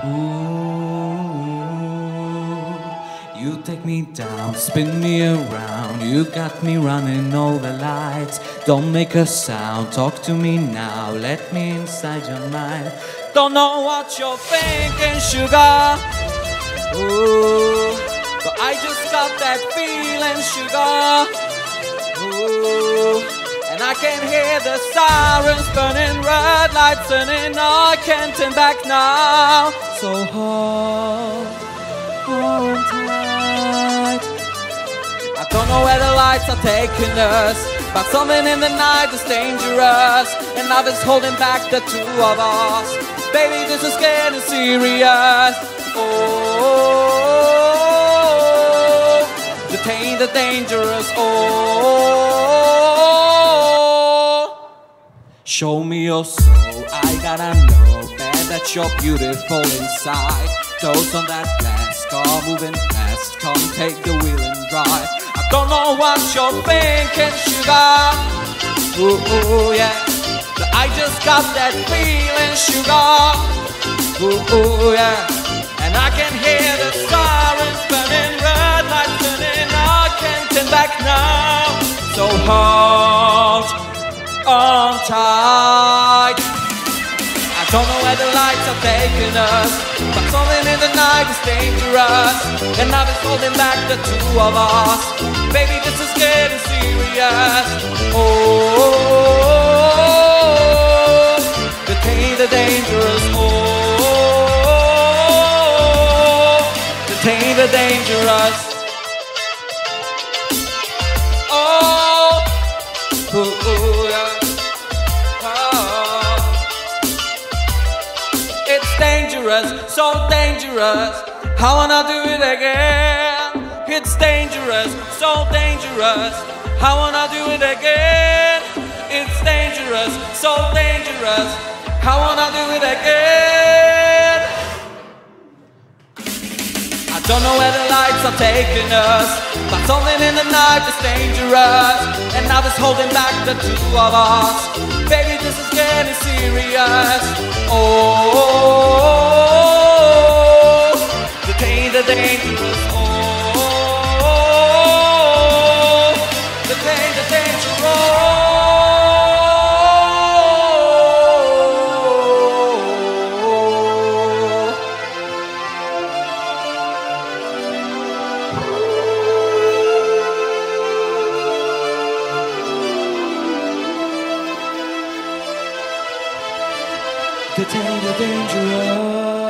Ooh, you take me down, spin me around. You got me running all the lights. Don't make a sound, talk to me now. Let me inside your mind. Don't know what you're thinking, sugar. Ooh, but I just got that feeling, sugar. Ooh, and I can hear the sirens burning, red lights turning. I can't turn back now. So hold tight. I don't know where the lights are taking us, but something in the night is dangerous, and love is holding back the two of us. Baby, this is getting serious. Oh, detain the dangerous. Oh, show me your soul. I gotta know, man, that you're beautiful inside. Toes on that glass, car moving fast. Come take the wheel and drive. I don't know what you're thinking, sugar. Ooh, yeah. But I just got that feeling, sugar. Ooh, yeah. And I can hear the sirens burning, red lights turning. I can't turn back now. So hold on tight. I don't know where the lights are taking us, but something in the night is dangerous, and love is holding back the two of us. Baby, this is getting serious. Oh, detain the dangerous. Oh, detain the dangerous. Oh, ooh, yeah. It's dangerous, so dangerous. I wanna do it again. It's dangerous, so dangerous. I wanna do it again. It's dangerous, so dangerous. I wanna do it again. I don't know where the lights are taking us, but something in the night is dangerous, and now it's holding back the two of us. Baby, this is getting serious. Oh, detain the dangerous. Oh, detain the dangerous. Detain the dangerous.